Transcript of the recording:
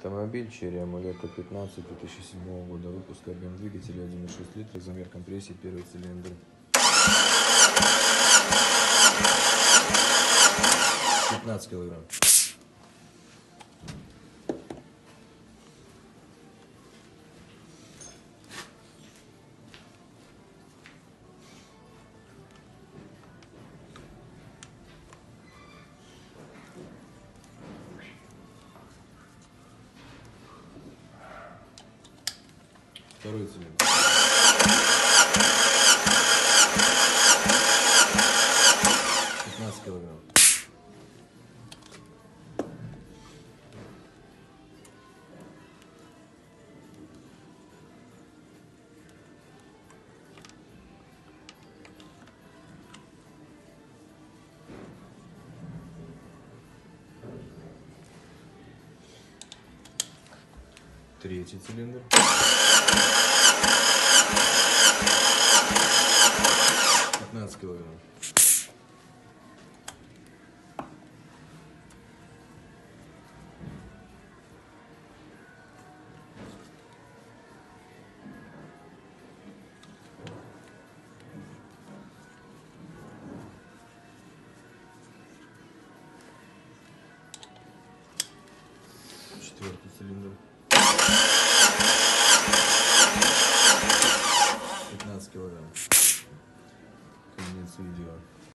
Автомобиль Chery Amuleto 15 2007 года выпуска, объем двигателя 1,6 литра, замер компрессии, первый цилиндр. 15 килограмм. Второй цилиндр. 15 килограмм. Третий цилиндр. 15 килограмм. Четвертый цилиндр. 15 килограмм. Конец видео.